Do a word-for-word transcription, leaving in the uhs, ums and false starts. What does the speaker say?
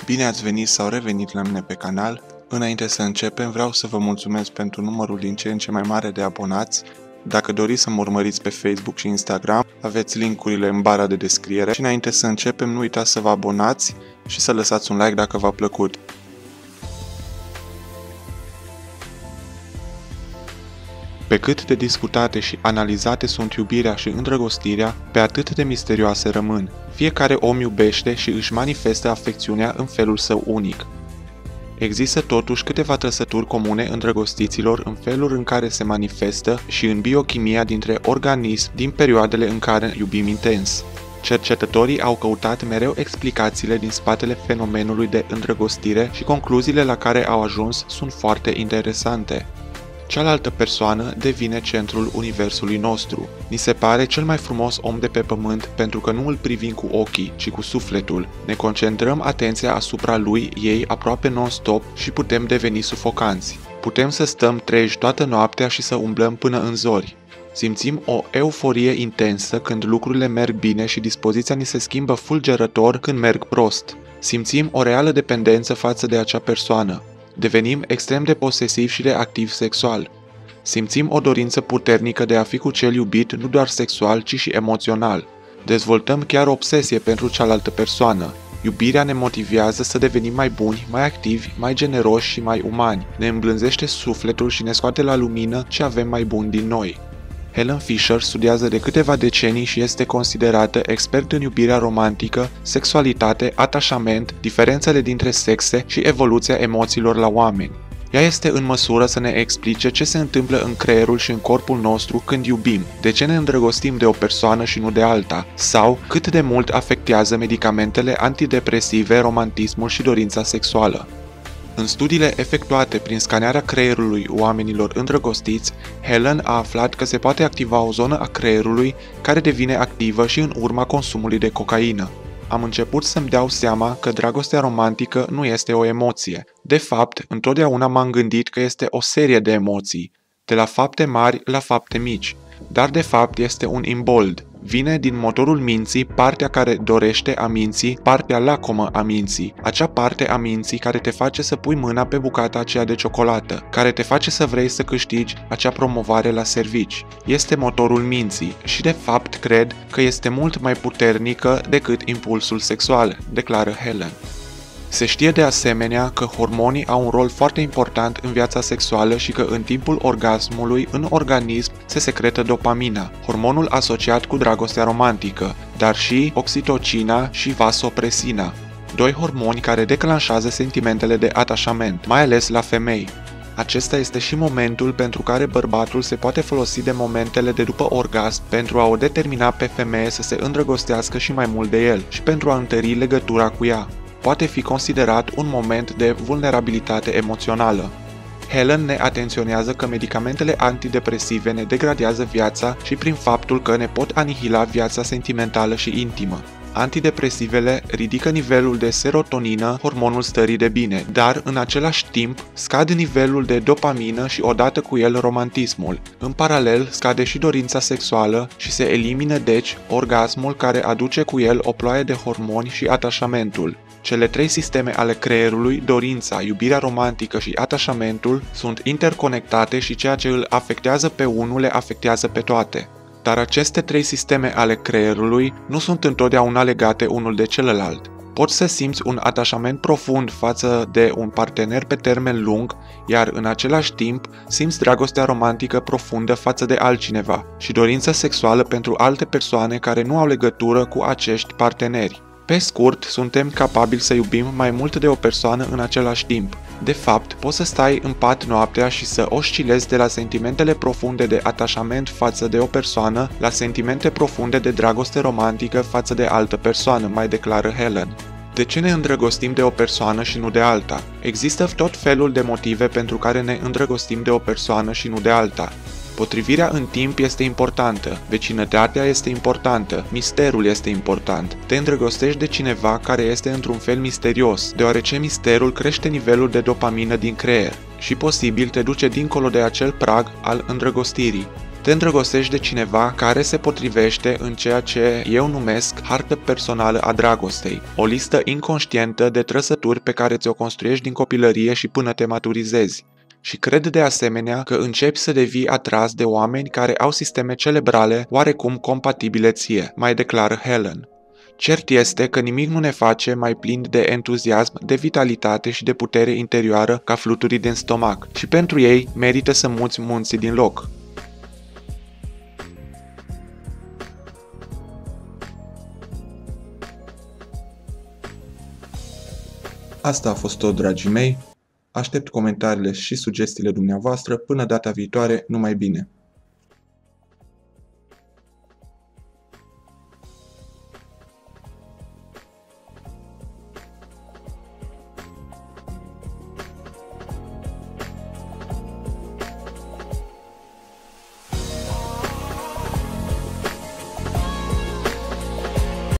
Bine ați venit sau revenit la mine pe canal. Înainte să începem, vreau să vă mulțumesc pentru numărul din ce în ce mai mare de abonați. Dacă doriți să mă urmăriți pe Facebook și Instagram, aveți linkurile în bara de descriere. Și înainte să începem, nu uitați să vă abonați și să lăsați un like dacă v-a plăcut. Pe cât de discutate și analizate sunt iubirea și îndrăgostirea, pe atât de misterioase rămân. Fiecare om iubește și își manifestă afecțiunea în felul său unic. Există totuși câteva trăsături comune îndrăgostiților în felul în care se manifestă și în biochimia dintre organism din perioadele în care iubim intens. Cercetătorii au căutat mereu explicațiile din spatele fenomenului de îndrăgostire și concluziile la care au ajuns sunt foarte interesante. Cealaltă persoană devine centrul universului nostru. Ni se pare cel mai frumos om de pe pământ pentru că nu îl privim cu ochii, ci cu sufletul. Ne concentrăm atenția asupra lui, ei aproape non-stop și putem deveni sufocanți. Putem să stăm treji toată noaptea și să umblăm până în zori. Simțim o euforie intensă când lucrurile merg bine și dispoziția ni se schimbă fulgerător când merg prost. Simțim o reală dependență față de acea persoană. Devenim extrem de posesivi și de activ sexual. Simțim o dorință puternică de a fi cu cel iubit nu doar sexual, ci și emoțional. Dezvoltăm chiar obsesie pentru cealaltă persoană. Iubirea ne motivează să devenim mai buni, mai activi, mai generoși și mai umani. Ne îmblânzește sufletul și ne scoate la lumină ce avem mai bun din noi. Helen Fisher studiază de câteva decenii și este considerată expert în iubirea romantică, sexualitate, atașament, diferențele dintre sexe și evoluția emoțiilor la oameni. Ea este în măsură să ne explice ce se întâmplă în creierul și în corpul nostru când iubim, de ce ne îndrăgostim de o persoană și nu de alta, sau cât de mult afectează medicamentele antidepresive romantismul și dorința sexuală. În studiile efectuate prin scanearea creierului oamenilor îndrăgostiți, Helen a aflat că se poate activa o zonă a creierului care devine activă și în urma consumului de cocaină. Am început să-mi dau seama că dragostea romantică nu este o emoție. De fapt, întotdeauna m-am gândit că este o serie de emoții, de la fapte mari la fapte mici, dar de fapt este un imbold. Vine din motorul minții, partea care dorește a minții, partea lacomă a minții, acea parte a minții care te face să pui mâna pe bucata aceea de ciocolată, care te face să vrei să câștigi acea promovare la servici. Este motorul minții și de fapt cred că este mult mai puternică decât impulsul sexual, declară Helen. Se știe de asemenea că hormonii au un rol foarte important în viața sexuală și că în timpul orgasmului în organism se secretă dopamina, hormonul asociat cu dragostea romantică, dar și oxitocina și vasopresina, doi hormoni care declanșează sentimentele de atașament, mai ales la femei. Acesta este și momentul pentru care bărbatul se poate folosi de momentele de după orgasm pentru a o determina pe femeie să se îndrăgostească și mai mult de el și pentru a întări legătura cu ea. Poate fi considerat un moment de vulnerabilitate emoțională. Helen ne atenționează că medicamentele antidepresive ne degradează viața și prin faptul că ne pot anihila viața sentimentală și intimă. Antidepresivele ridică nivelul de serotonină, hormonul stării de bine, dar în același timp scad nivelul de dopamină și odată cu el romantismul. În paralel scade și dorința sexuală și se elimină deci orgasmul care aduce cu el o ploaie de hormoni și atașamentul. Cele trei sisteme ale creierului, dorința, iubirea romantică și atașamentul, sunt interconectate și ceea ce îl afectează pe unul le afectează pe toate. Dar aceste trei sisteme ale creierului nu sunt întotdeauna legate unul de celălalt. Poți să simți un atașament profund față de un partener pe termen lung, iar în același timp simți dragostea romantică profundă față de altcineva și dorința sexuală pentru alte persoane care nu au legătură cu acești parteneri. Pe scurt, suntem capabili să iubim mai mult de o persoană în același timp. De fapt, poți să stai în pat noaptea și să oscilezi de la sentimentele profunde de atașament față de o persoană la sentimente profunde de dragoste romantică față de altă persoană, mai declară Helen. De ce ne îndrăgostim de o persoană și nu de alta? Există tot felul de motive pentru care ne îndrăgostim de o persoană și nu de alta. Potrivirea în timp este importantă, vecinătatea este importantă, misterul este important. Te îndrăgostești de cineva care este într-un fel misterios, deoarece misterul crește nivelul de dopamină din creier și posibil te duce dincolo de acel prag al îndrăgostirii. Te îndrăgostești de cineva care se potrivește în ceea ce eu numesc hartă personală a dragostei, o listă inconștientă de trăsături pe care ți-o construiești din copilărie și până te maturizezi. Și cred de asemenea că începi să devii atras de oameni care au sisteme cerebrale oarecum compatibile ție, mai declară Helen. Cert este că nimic nu ne face mai plini de entuziasm, de vitalitate și de putere interioară ca fluturii din stomac și pentru ei merită să muți munții din loc. Asta a fost tot, dragii mei. Aștept comentariile și sugestiile dumneavoastră. Până data viitoare, numai bine!